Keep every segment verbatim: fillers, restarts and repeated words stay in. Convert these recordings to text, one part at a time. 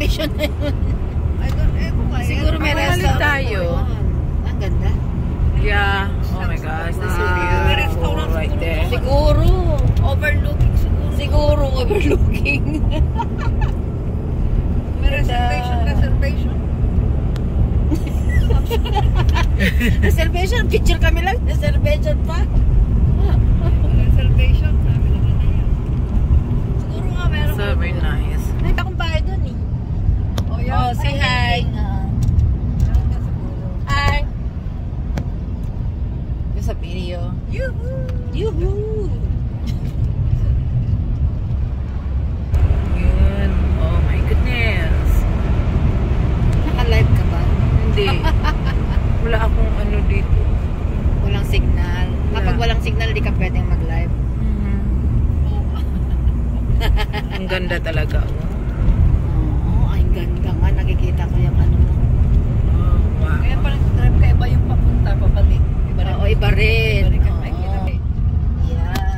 reservation na yun. I don't know. Siguro may restaurant tayo. Ang ganda. Yeah. Oh my gosh, this is beautiful right there. Siguro. Overlooking siguro. Siguro overlooking. May reservation, reservation. Reservation, picture kami lang. Reservation pa. Reservation, sabi naman na yan. Siguro nga meron. So very nice. Nakita kong bahay dun eh. Oh, yeah. Oh, say hi. Meron ka siguro. Hi. Sa video. Yoo-hoo! Yoo-hoo! Yun. Oh my goodness. Naka-live ka ba? Hindi. Wala akong ano dito. Walang signal. Kapag Yeah. walang signal, di ka pwedeng mag-live. Mhm. Ang ganda talaga. Oo, ay ganda nga. Nakikita ko yung ano. Oh, wow. Kaya parang trip ka iba yung papunta, pabalik. Iba rin. Oo, iba rin. Iba rin ka Oo. nakikita eh. Yeah.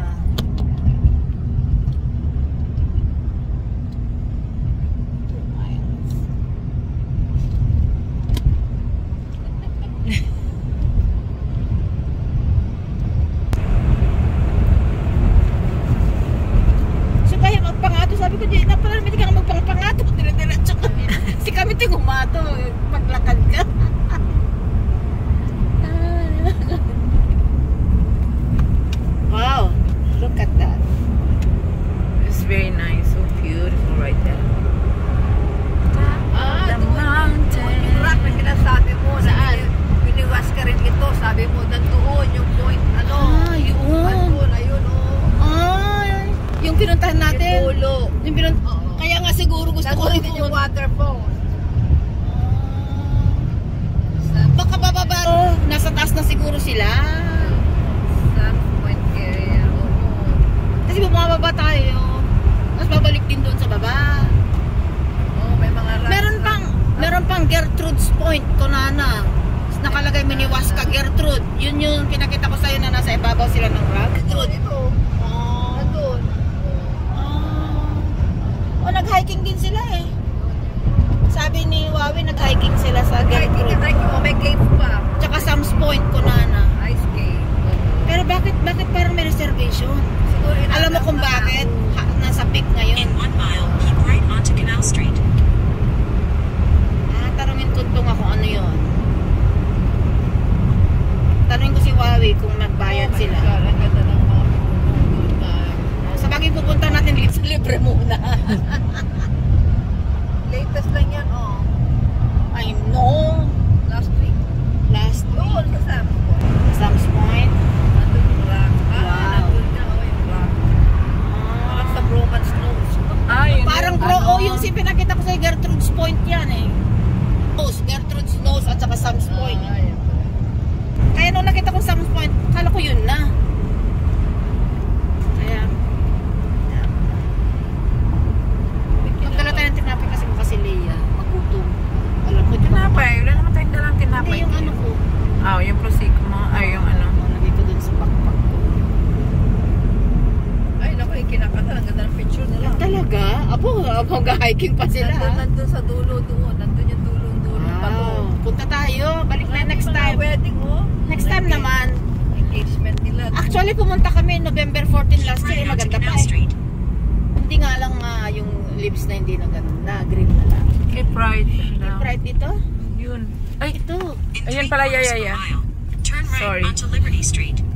So kaya magpangato, sabi ko, di na pala naman ka magpangpangato. Dire-diretso kami. Si kami ito gumato. Paglakad ka. Wow, look at that. It's very nice. So beautiful right there. Ah, The doon. mountain. Yung rock na sinasabi mo. Saan? Biniwas ka rin ito. Sabi mo, nandoon yung point. Ano? Ah, yun. Andun, ayun, oh. Ah, yung pinuntahan natin. Yung pulo. Yung pinun- Oo. Kaya nga siguro gusto ko rin Nandun din yung pumunta. waterfall. Baka bababa. Oh, nasa taas na siguro sila. Sun Point area. Oo. Kasi bumababa tayo. Tapos babalik din doon sa baba. Oh, may mga rocks Meron na- pang, meron pang Gertrude's Point, Konana. Nakalagay Miniwaska Gertrude. Yun yung pinakita ko sa'yo na nasa ibabaw sila ng rock. Gertrude, ito. Oh. Nandun. Oh. Oh, nag-hiking din sila eh. Sabi ni Wawi, nag-hiking sila sa Hiking Gertrude. and hiking. Oh, may cave pa. Tsaka Sam's Point, Konana. Ice cave. Pero bakit, bakit parang may reservation? Siguro inaalam Alam mo kung na bakit? tao. Ha, nasa peak ngayon. In one mile, keep right onto Canal Street. Ah, tanungin ko itong ako ano yun. Tanungin ko si Wawi kung nagbayad Oh my sila. God, ang ganda ng mga doon na. Sa bagay pupunta natin dito sa libre muna. Latest lang yan, oh. I know. Last week. Last Doon week. sa Sam's Point. Sam's Point. Nandun yung rock. Ah, Wow. nandun na, oh, yung rock. Parang sa Roman Snows. Ah, yun Parang yung bro, ano. oh, yung si pinakita ko sa Gertrude's Point yan eh. Nose, Gertrude's Nose at saka Sam's Point. Ah, yan pala. Kaya nung nakita ko Sam's Point, akala ko yun na. Kaya, magdala tayo ng tinapay kasi mukha si Leia. Magutom. Alam mo, di ba? Tinapay. Wala naman tayong dalang Hindi, tinapay. yung ano ko. Ah, yung prosecco mo. Ay, yung ano. Lagay ko dun sa backpack ko. Ay, naku, yung kinakata. Ang ganda ng picture nila. Talaga? Apo, mag-hiking pa sila. Nandun, nandun sa dulo doon. Nandun yung dulo-dulo. Wow. Punta tayo. Balik na next Mga time. wedding, oh. Next time naman. Engagement nila. Actually, pumunta kami November fourteenth last year. Eh, Right onto maganda pa Canal eh. Street. Hindi nga lang ah, yung leaves na hindi na ganun. Na green na lang. Keep right. Keep right dito. Yun. Ay, Ito. In Ayan three pala, yeah, quarters yeah, of a yeah. mile, turn right Sorry. onto Liberty Street.